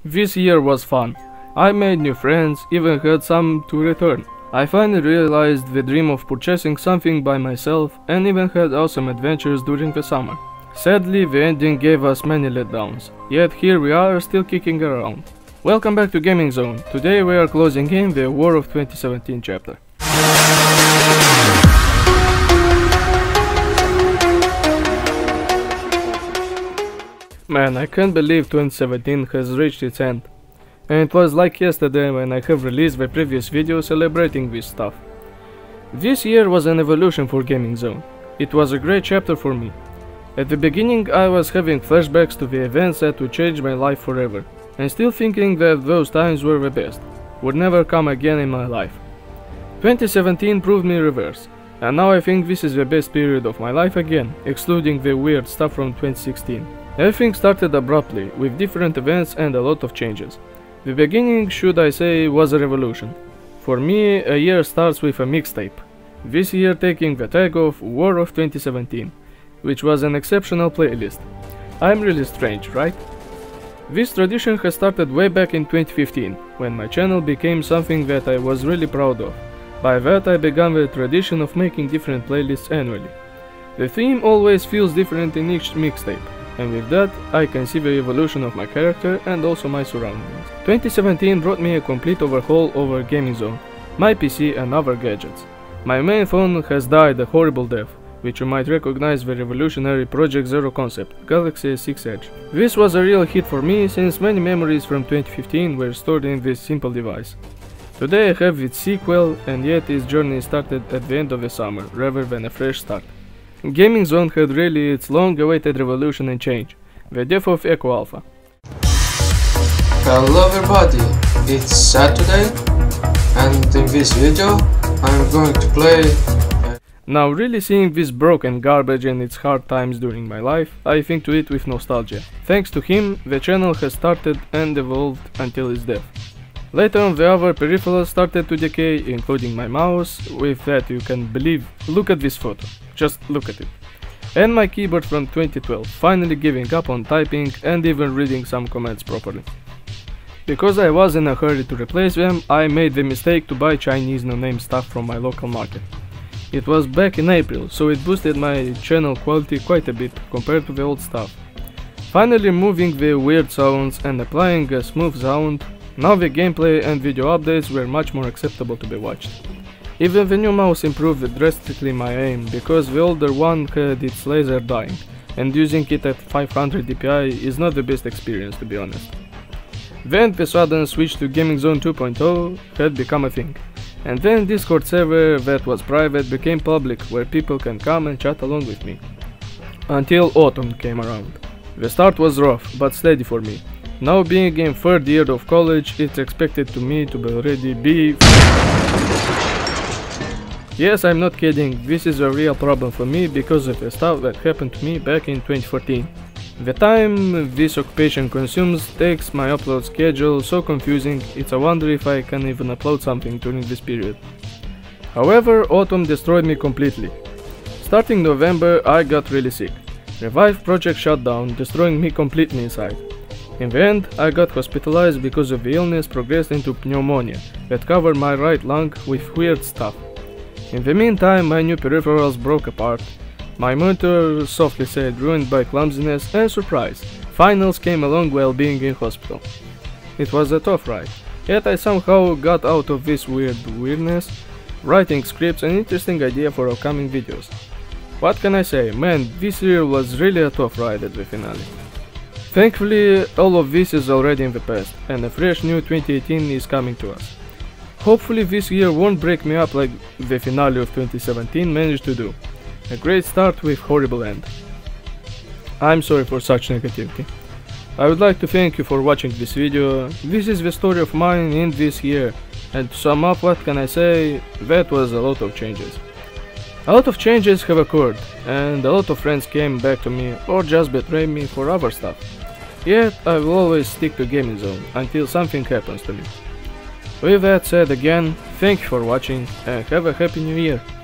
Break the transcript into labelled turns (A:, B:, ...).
A: This year was fun. I made new friends, even had some to return. I finally realized the dream of purchasing something by myself and even had awesome adventures during the summer. Sadly, the ending gave us many letdowns, yet here we are still kicking around. Welcome back to Gaming Zone. Today we are closing in the War of 2017 chapter. Man, I can't believe 2017 has reached its end. And it was like yesterday when I have released the previous video celebrating this stuff. This year was an evolution for Gaming Zone. It was a great chapter for me. At the beginning I was having flashbacks to the events that would change my life forever, and still thinking that those times were the best, would never come again in my life. 2017 proved me reverse, and now I think this is the best period of my life again, excluding the weird stuff from 2016. Everything started abruptly, with different events and a lot of changes. The beginning, should I say, was a revolution. For me, a year starts with a mixtape, this year taking the tag of War of 2017, which was an exceptional playlist. I'm really strange, right? This tradition has started way back in 2015, when my channel became something that I was really proud of. By that I began the tradition of making different playlists annually. The theme always feels different in each mixtape, and with that I can see the evolution of my character and also my surroundings. 2017 brought me a complete overhaul over Gaming Zone, my PC and other gadgets. My main phone has died a horrible death, which you might recognize the revolutionary Project Zero concept, Galaxy S6 Edge. This was a real hit for me since many memories from 2015 were stored in this simple device. Today I have its sequel, and yet its journey started at the end of the summer, rather than a fresh start. Gaming Zone had really its long-awaited revolution and change, the death of Echo Alpha.
B: Hello everybody, it's Saturday, and in this video I'm going to play...
A: Now really seeing this broken garbage and its hard times during my life, I think to it with nostalgia. Thanks to him, the channel has started and evolved until its death. Later on the other peripherals started to decay, including my mouse, with that you can believe. Look at this photo, just look at it. And my keyboard from 2012, finally giving up on typing and even reading some commands properly. Because I was in a hurry to replace them, I made the mistake to buy Chinese no-name stuff from my local market. It was back in April, so it boosted my channel quality quite a bit compared to the old stuff. Finally removing the weird sounds and applying a smooth sound, now the gameplay and video updates were much more acceptable to be watched. Even the new mouse improved drastically my aim, because the older one had its laser dying, and using it at 500 dpi is not the best experience, to be honest. Then the sudden switch to Gaming Zone 2.0 had become a thing, and then Discord server that was private became public, where people can come and chat along with me. Until autumn came around. The start was rough, but steady for me. Now being in third year of college, it's expected to me to already be... Yes, I'm not kidding, this is a real problem for me because of the stuff that happened to me back in 2014. The time this occupation consumes takes my upload schedule so confusing, it's a wonder if I can even upload something during this period. However, autumn destroyed me completely. Starting November, I got really sick. Revive project shut down, destroying me completely inside. In the end, I got hospitalized because of the illness progressed into pneumonia that covered my right lung with weird stuff. In the meantime, my new peripherals broke apart. My monitor, softly said, ruined by clumsiness, and surprise, finals came along while being in hospital. It was a tough ride, yet I somehow got out of this weirdness, writing scripts an interesting idea for upcoming videos. What can I say, man, this year was really a tough ride at the finale. Thankfully, all of this is already in the past, and a fresh new 2018 is coming to us. Hopefully this year won't break me up like the finale of 2017 managed to do. A great start with horrible end. I'm sorry for such negativity. I would like to thank you for watching this video. This is the story of mine in this year, and to sum up, what can I say, that was a lot of changes. A lot of changes have occurred, and a lot of friends came back to me or just betrayed me for other stuff. Yet I will always stick to Gaming Zone until something happens to me. With that said again, thank you for watching and have a happy new year.